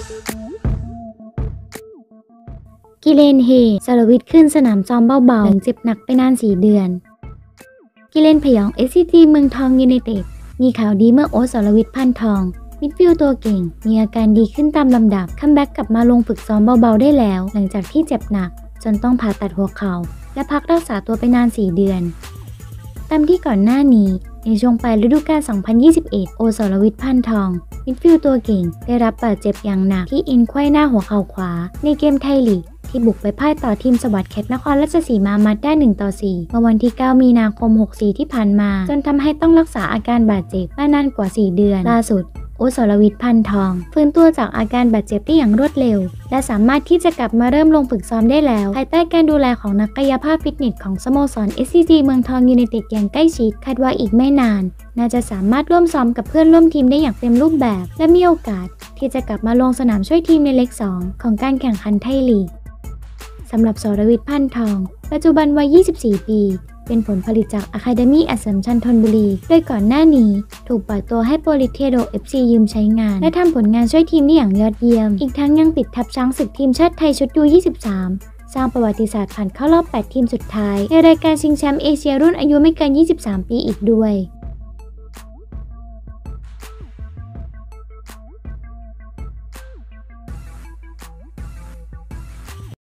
กิเลนเฮสรวิทย์ขึ้นสนามซ้อมเบาๆหลังเจ็บหนักไปนาน4 เดือนกิเลนพยอง SCG เมืองทองยูไนเต็ดมีข่าวดีเมื่อโอ๊ต สรวิทย์ พานทองมิดฟิลด์ตัวเก่งมีอาการดีขึ้นตามลำดับคัมแบ็กกลับมาลงฝึกซ้อมเบาๆได้แล้วหลังจากที่เจ็บหนักจนต้องผ่าตัดหัวเข่าและพักรักษาตัวไปนาน4 เดือนตามที่ก่อนหน้านี้ในช่วงปลายฤดูกาล 2021 โอ๊ต สรวิทย์ พานทองมิดฟิลด์ตัวเก่งได้รับบาดเจ็บอย่างหนักที่เอ็นไขว้หน้าหัวเข่าขวาในเกมไทยลีกที่บุกไปพ่ายต่อทีมสวัสดิ์แคทนครราชสีมามัดได้1-4เมื่อวันที่ 9 มีนาคม 64 ที่ผ่านมาจนทำให้ต้องรักษาอาการบาดเจ็บมานานกว่า 4 เดือนล่าสุดโอ๊ต สรวิทย์ พานทองฟื้นตัวจากอาการบาดเจ็บได้อย่างรวดเร็วและสามารถที่จะกลับมาเริ่มลงฝึกซ้อมได้แล้วภายใต้การดูแลของนักกายภาพฟิตเนสของสโมสร SCG เมืองทองยูไนเต็ดอย่างใกล้ชิดคาดว่าอีกไม่นานน่าจะสามารถร่วมซ้อมกับเพื่อนร่วมทีมได้อย่างเต็มรูปแบบและมีโอกาสที่จะกลับมาลงสนามช่วยทีมในเล็ก 2 ของการแข่งขันไทยลีกสำหรับสรวิทย์ พานทองปัจจุบันวัย 24 ปีเป็นผลผลิตจาก Academy อัสสัมชัญธนบุรีโดยก่อนหน้านี้ถูกปล่อยตัวให้โปลิเทโด FC ยืมใช้งานและทำผลงานช่วยทีมได้อย่างยอดเยี่ยมอีกทั้งยังติดทัพช้างศึกทีมชาติไทยชุด U23 สร้างประวัติศาสตร์ผ่านเข้ารอบ 8 ทีมสุดท้ายในรายการชิงแชมป์เอเชียรุ่นอายุไม่เกิน 23 ปีอีกด้วย